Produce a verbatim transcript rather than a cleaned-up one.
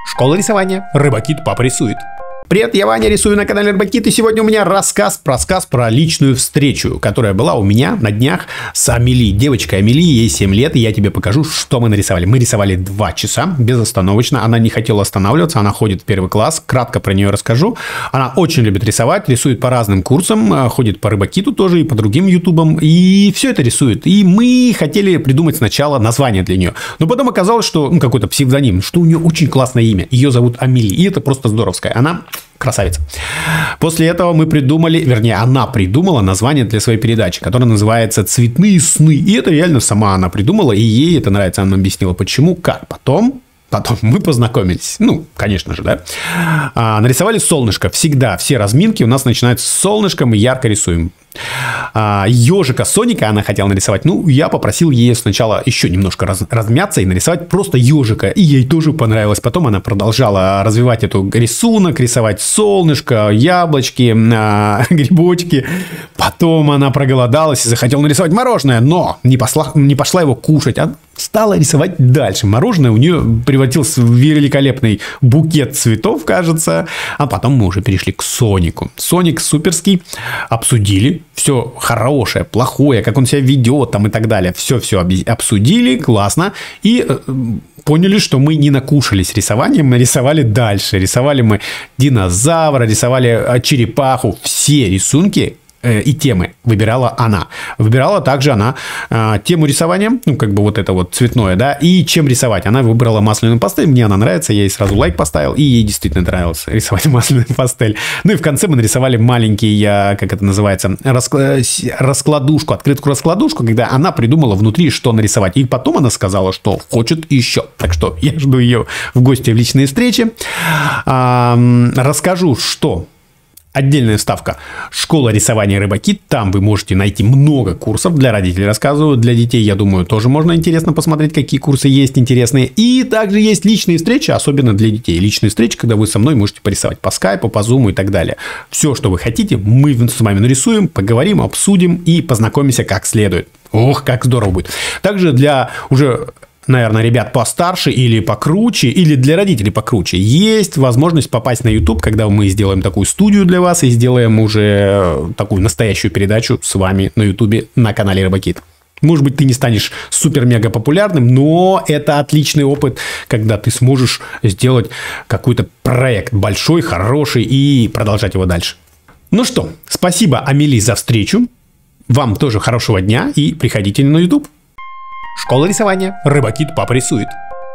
Школа рисования. Рыбакит папа рисует. Привет, я Ваня, рисую на канале Рыбакит, и сегодня у меня рассказ, рассказ про личную встречу, которая была у меня на днях с Амели. Девочка Амели, ей семь лет, и я тебе покажу, что мы нарисовали. Мы рисовали два часа безостановочно, она не хотела останавливаться, она ходит в первый класс, кратко про нее расскажу. Она очень любит рисовать, рисует по разным курсам, ходит по Рыбакиту тоже и по другим ютубам, и все это рисует. И мы хотели придумать сначала название для нее, но потом оказалось, что ну, какой-то псевдоним, что у нее очень классное имя, ее зовут Амели, и это просто здоровское. Она красавица. После этого мы придумали, вернее, она придумала название для своей передачи, которая называется «Цветные сны». И это реально сама она придумала, и ей это нравится. Она объяснила, почему, как. Потом... Потом мы познакомились. Ну, конечно же, да. А, нарисовали солнышко. Всегда все разминки у нас начинаются с солнышка. Мы ярко рисуем. А, ежика Соника она хотела нарисовать. Ну, я попросил ее сначала еще немножко раз, размяться и нарисовать просто ежика. И ей тоже понравилось. Потом она продолжала развивать эту рисунок, рисовать солнышко, яблочки, а, грибочки. Потом она проголодалась и захотела нарисовать мороженое. Но не пошла, не пошла его кушать. Она стала рисовать дальше. Мороженое у нее превратился в великолепный букет цветов, кажется. А потом мы уже перешли к Сонику. Соник суперский. Обсудили. Все хорошее, плохое, как он себя ведет там и так далее. Все-все обсудили. Классно. И э, поняли, что мы не накушались рисованием. Мы рисовали дальше. Рисовали мы динозавра, рисовали черепаху. Все рисунки и темы выбирала она. Выбирала также она э, тему рисования, ну, как бы вот это вот цветное, да, и чем рисовать. Она выбрала масляную пастель, мне она нравится, я ей сразу лайк поставил, и ей действительно нравилось рисовать масляную пастель. Ну, и в конце мы нарисовали маленький, я, как это называется, раскла... раскладушку, открытку-раскладушку, когда она придумала внутри, что нарисовать. И потом она сказала, что хочет еще. Так что я жду ее в гости в личные встречи. Э, расскажу, что... Отдельная вставка. Школа рисования Рыбакит. Там вы можете найти много курсов. Для родителей рассказываю. Для детей, я думаю, тоже можно интересно посмотреть, какие курсы есть интересные. И также есть личные встречи, особенно для детей. Личные встречи, когда вы со мной можете порисовать по скайпу, по зуму и так далее. Все, что вы хотите, мы с вами нарисуем, поговорим, обсудим и познакомимся как следует. Ох, как здорово будет. Также для уже... наверное, ребят постарше или покруче, или для родителей покруче, есть возможность попасть на YouTube, когда мы сделаем такую студию для вас и сделаем уже такую настоящую передачу с вами на YouTube на канале Рыбакит. Может быть, ты не станешь супер-мега популярным, но это отличный опыт, когда ты сможешь сделать какой-то проект большой, хороший и продолжать его дальше. Ну что, спасибо, Амели, за встречу. Вам тоже хорошего дня и приходите на YouTube. Школа рисования. Рыбакит папа рисует.